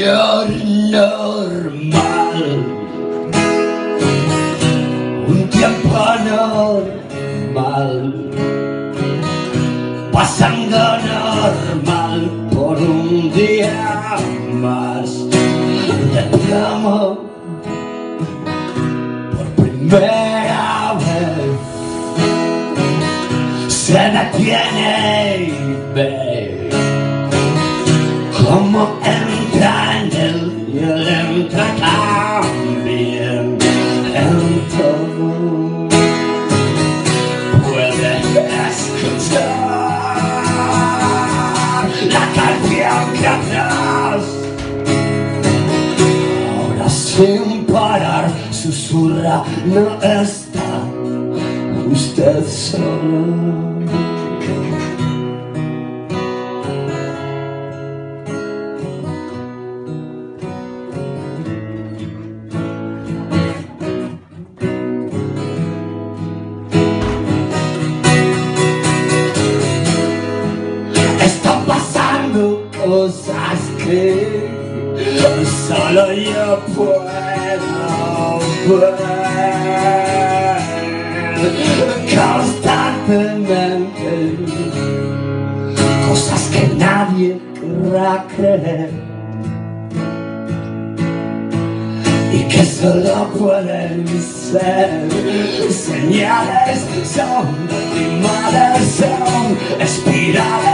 señor normal, un tiempo normal, pasando normal por un día más de plomo. Por primera vez se detiene y ve cómo entra en él y él entra también en todo. Puede escuchar la canción que atrás, ahora sin parar susurra: no está usted solo. Están pasando cosas que solo yo puedo ver constantemente, cosas que nadie querrá creer y que solo pueden ser señales, son animales, son espirales.